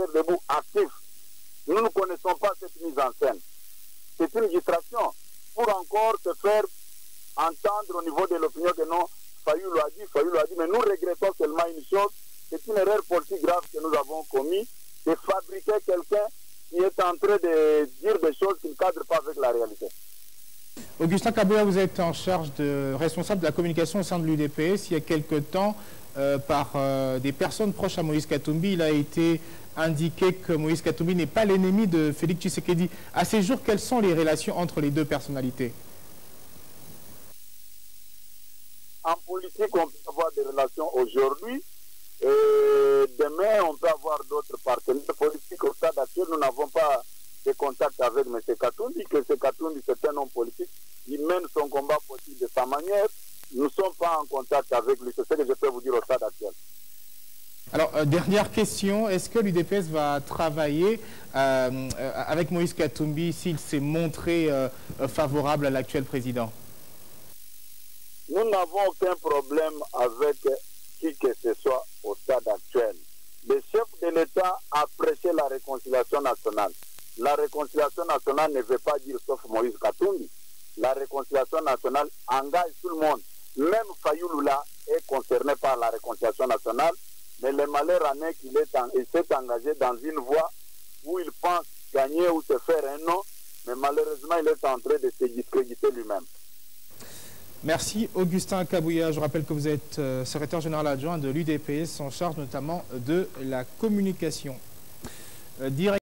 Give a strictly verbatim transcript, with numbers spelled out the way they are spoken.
Cœur Debout actifs. Nous ne connaissons pas cette mise en scène. C'est une distraction pour encore se faire entendre au niveau de l'opinion que non, Fayulu a dit, Fayulu a dit, mais nous regrettons seulement une chose, c'est une erreur politique grave que nous avons commise, de fabriquer quelqu'un qui est en train de dire des choses qui ne cadrent pas avec la réalité. Augustin Kabouya, vous êtes en charge de responsable de la communication au sein de l'U D P S. Il y a quelque temps, euh, par euh, des personnes proches à Moïse Katumbi, il a été indiqué que Moïse Katumbi n'est pas l'ennemi de Félix Tshisekedi. À ces jours, quelles sont les relations entre les deux personnalités? En politique, on peut avoir des relations aujourd'hui. Et demain, on peut avoir d'autres partenaires politiques. Au stade actuel, nous n'avons pas de contact avec M. Katumbi, que M. Katumbi, c'est un homme politique. Il mène son combat politique de sa manière. Nous ne sommes pas en contact avec lui. C'est ce que je peux vous dire au stade actuel. Alors, euh, dernière question, est-ce que l'U D P S va travailler euh, euh, avec Moïse Katumbi s'il s'est montré euh, favorable à l'actuel président? Nous n'avons aucun problème avec qui que ce soit au stade actuel. Le chef de l'État a prêché la réconciliation nationale. La réconciliation nationale ne veut pas dire sauf Moïse Katumbi. La réconciliation nationale engage tout le monde. Même Fayulu là est concerné par la réconciliation nationale, mais le malheur en est qu'il s'est engagé dans une voie où il pense gagner ou se faire un nom, mais malheureusement il est en train de se discréditer lui-même. Merci Augustin Kabouya. Je rappelle que vous êtes euh, secrétaire général adjoint de l'U D P S en charge notamment de la communication. Euh, direct